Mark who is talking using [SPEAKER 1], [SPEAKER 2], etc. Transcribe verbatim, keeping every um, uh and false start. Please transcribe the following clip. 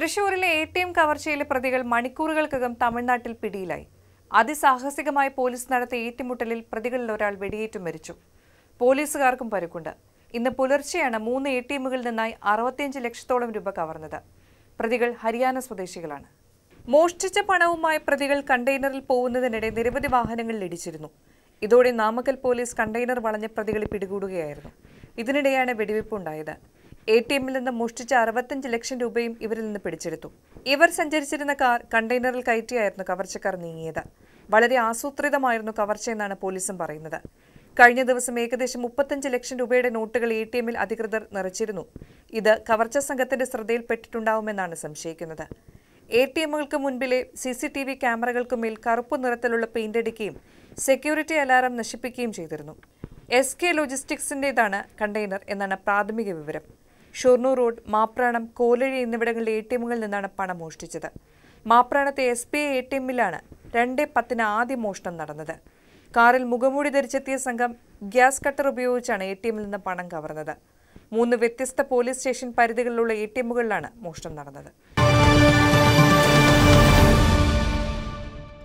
[SPEAKER 1] തൃശൂരിലെ A T M കവർച്ചയിലെ പ്രതികൾ മണിക്കൂറുകൾക്കകം തമിഴ്നാട്ടിൽ പിടിയിലായി. അതിസാഹസികമായി പോലീസ് നടത്തിയ ഏറ്റുമുട്ടലിൽ പ്രതികളിൽ ഒരാൾ വെടിയേറ്റു മരിച്ചു. പോലീസുകാർക്കും പരുക്കുണ്ട്. ഇന്ന് പുലർച്ചെയാണ് മൂന്ന് എ ടി എമ്മുകളിൽ നിന്നായി അറുപത്തിയഞ്ച് ലക്ഷത്തോളം രൂപ കവർന്നത്. പ്രതികൾ ഹരിയാന സ്വദേശികളാണ്. മോഷ്ടിച്ച പണവുമായി പ്രതികൾ കണ്ടെയ്നറിൽ പോകുന്നതിനിടെ നിരവധി വാഹനങ്ങളിൽ ഇടിച്ചിരുന്നു. ഇതോടെ നാമക്കൽ പോലീസ് കണ്ടെയ്നർ വളഞ്ഞ പ്രതികളെ പിടികൂടുകയായിരുന്നു. ഇതിനിടെയാണ് വെടിവെപ്പുണ്ടായത്. എ ടി എമ്മിൽ നിന്ന് മോഷ്ടിച്ച അറുപത്തഞ്ച് ലക്ഷം രൂപയും ഇവരിൽ നിന്ന് പിടിച്ചെടുത്തു. ഇവർ സഞ്ചരിച്ചിരുന്ന കാർ കണ്ടെയ്നറിൽ കയറ്റിയായിരുന്നു കവർച്ചക്കാർ നീങ്ങിയത്. വളരെ ആസൂത്രിതമായിരുന്നു കവർച്ചയെന്നാണ് പോലീസും പറയുന്നത്. കഴിഞ്ഞ ദിവസം ഏകദേശം മുപ്പത്തഞ്ച് ലക്ഷം രൂപയുടെ നോട്ടുകൾ എ ടി എമ്മിൽ അധികൃതർ നിറച്ചിരുന്നു. ഇത് കവർച്ചാ സംഘത്തിന്റെ ശ്രദ്ധയിൽപ്പെട്ടിട്ടുണ്ടാവുമെന്നാണ് സംശയിക്കുന്നത്. എ ടി എമ്മുകൾക്ക് മുൻപിലെ സി സി ടി വി ക്യാമറകൾക്കുമേൽ കറുപ്പ് നിറത്തിലുള്ള പെയിന്റ് അടിക്കുകയും സെക്യൂരിറ്റി അലാറം നശിപ്പിക്കുകയും ചെയ്തിരുന്നു. എസ് കെ ലോജിസ്റ്റിക്സിന്റേതാണ് കണ്ടെയ്നർ എന്നാണ് പ്രാഥമിക വിവരം. ഷൊർണൂർ റോഡ്, മാപ്രാണം, കോലഴി എന്നിവിടങ്ങളിലെ എ ടി എമ്മുകളിൽ നിന്നാണ് പണം മോഷ്ടിച്ചത്. മാപ്രാണത്തെ എസ് ബി ഐ എ ടി എമ്മിലാണ് രണ്ട് പത്തിന് ആദ്യ മോഷണം നടന്നത്. കാറിൽ മുഖംമൂടി ധരിച്ചെത്തിയ സംഘം ഗ്യാസ് കട്ടർ ഉപയോഗിച്ചാണ് എ ടി എമ്മിൽ നിന്ന് പണം കവർന്നത്. മൂന്ന് വ്യത്യസ്ത പോലീസ് സ്റ്റേഷൻ പരിധികളിലുള്ള എ ടി എമ്മുകളിലാണ് മോഷണം നടന്നത്.